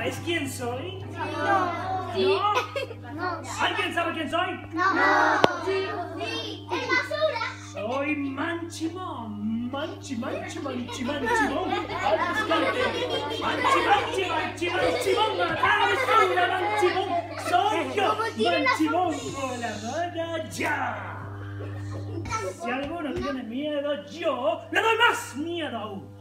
¿Sabéis quién soy? No. Sí. ¿No? ¿Alguien sabe quién soy? No. Sí. ¡Es basura! Soy Manchimón. Manchimón. Al rescate. Manchimón. ¡Travesura, Manchimón! ¡Soy yo! Manchimón con la raya ya. Si alguno tiene miedo, yo le doy más miedo aún.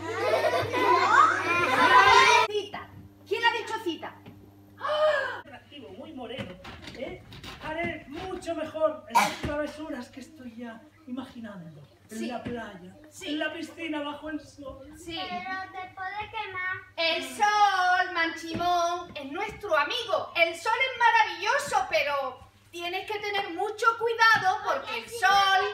Cita. ¿Quién ha dicho cita? Atractivo, muy moreno. Haré mucho mejor esas travesuras que estoy ya imaginando. En la playa, en la piscina, bajo el sol. Sí. Pero te puede quemar. El sol, Manchimón, es nuestro amigo. El sol es maravilloso, pero tienes que tener mucho cuidado porque el sol...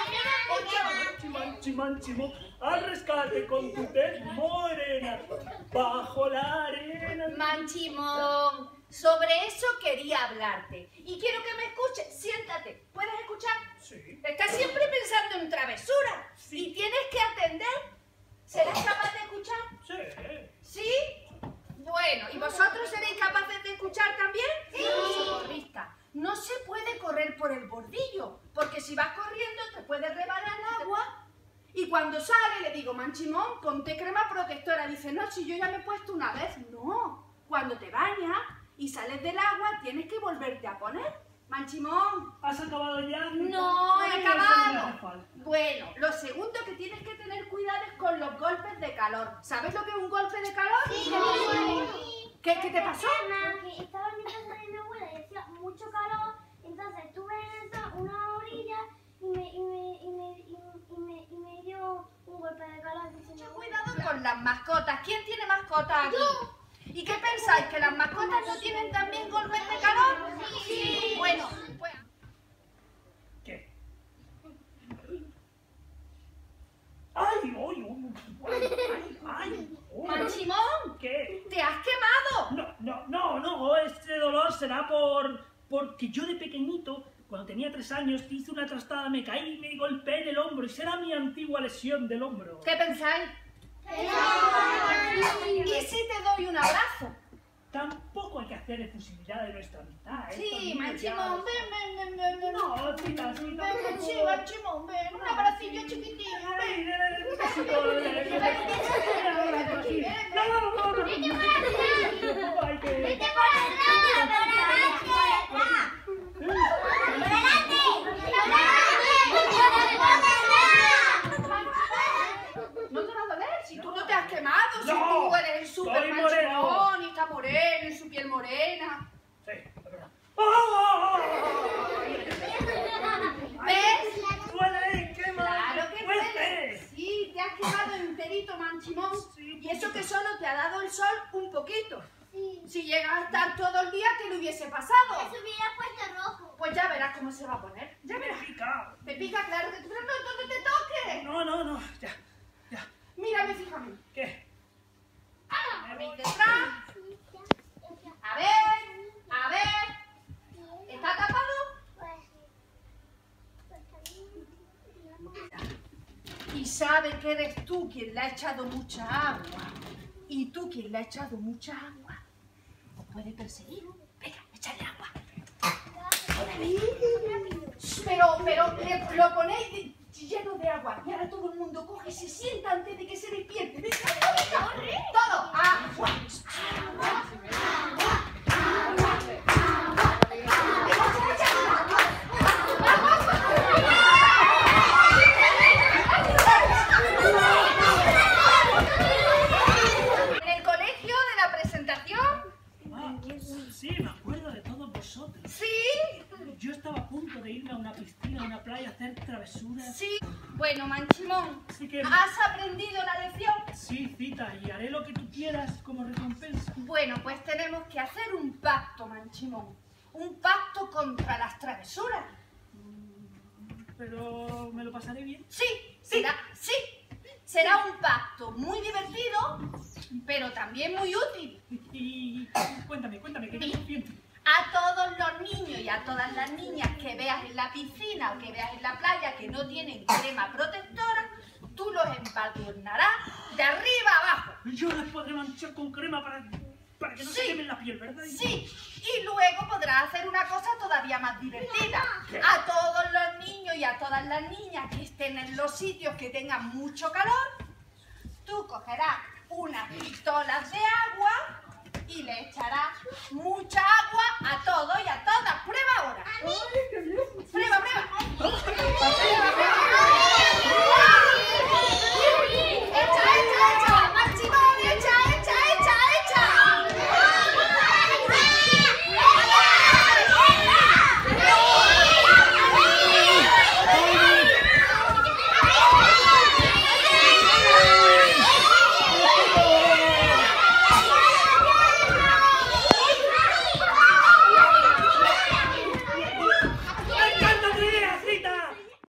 Manchimón, al rescate con tu tez morena, bajo la arena. Manchimón, sobre eso quería hablarte. Y quiero que me escuches. Siéntate. ¿Puedes escuchar? Sí. Estás siempre pensando en travesura. Sí. Y tienes que atender. ¿Serás capaz de escuchar? Sí. ¿Sí? Bueno, ¿y vosotros seréis capaces de escuchar también? Sí. Socorrista, no se puede correr por el bordillo, porque si vas corriendo te puede rebalar agua. Y cuando sale le digo, Manchimón, ponte crema protectora. Dice, no, si yo ya me he puesto una vez. No, cuando te bañas y sales del agua tienes que volverte a poner. Manchimón. ¿Has acabado ya? No, he Ay, acabado. eso me hace falta. Bueno, lo segundo que tienes que tener cuidado es con los golpes de calor. ¿Sabes lo que es un golpe de calor? Sí. ¿Qué te pasó? Que estaba en mi casa de mi abuela y hacía mucho calor, entonces estuve en una orilla y me dio un golpe de calor. Mucho cuidado con las mascotas. ¿Quién tiene mascotas aquí? ¿Y qué pensáis? ¿Que las mascotas no tienen también golpes de calor? Sí. Bueno, pues... ¿Qué? ¡Ay! Manchimón, ¿Qué? ¿te has quemado? No, este dolor será porque yo de pequeñito, cuando tenía 3 años, hice una trastada, me caí y me golpeé en el hombro y será mi antigua lesión del hombro. ¿Qué pensáis? ¿Y si te doy un abrazo? Tampoco hay que hacer efusividad de nuestra amistad. Sí, Manchimón, ven. No, tita. Ven, Manchimón, ven. Un abracillo chiquitín, ven. No te va a doler si tú no te has quemado, si tú eres el super Manchimón y está moreno y su piel morena. Sí, es verdad. ¿Ves? ¡Duele! ¡Quema! Claro que duele. ¡Fuerte! Sí, te has quemado enterito, Manchimón. Sí. Y eso que solo te ha dado el sol un poquito. Sí. Si llegas a estar todo el día, ¿qué le hubiese pasado? Se hubiera puesto rojo. Pues ya verás cómo se va a poner. Ya verás. Te pica, claro que tú, pero no te toques. No, ya. Mírame, fíjame. ¿Qué? Me voy detrás. A ver. ¿Está tapado? Y sabe que eres tú quien le ha echado mucha agua. Y tú quien le ha echado mucha agua. ¿Os puede perseguir? Venga, échale agua. Pero lo ponéis lleno de agua. Y ahora todo el mundo coge y se sienta antes de que se despierte. Venga, todo. Agua. En el colegio de la presentación. Sí, me acuerdo de todos vosotros. Sí. Yo estaba a punto de irme a una piscina, a una playa, a hacer travesuras. Sí. Bueno, Manchimón, Así que... ¿has aprendido la lección? Sí, Cita, y haré lo que tú quieras como recompensa. Bueno, pues tenemos que hacer un pacto, Manchimón. Un pacto contra las travesuras. Pero... ¿me lo pasaré bien? Sí. Será un pacto muy divertido, pero también muy útil. Y cuéntame, que me confiente. A todos los niños y a todas las niñas que veas en la piscina o que veas en la playa que no tienen crema protectora, tú los embadurnarás de arriba a abajo. Yo les podré manchar con crema para... para que no se queme la piel, ¿verdad? Sí, y luego podrás hacer una cosa todavía más divertida. A todos los niños y a todas las niñas que estén en los sitios que tengan mucho calor, tú cogerás unas pistolas de agua y le echarás mucha agua a todos y a todas. ¡Prueba ahora! ¡Prueba, prueba! ¡Prueba, prueba!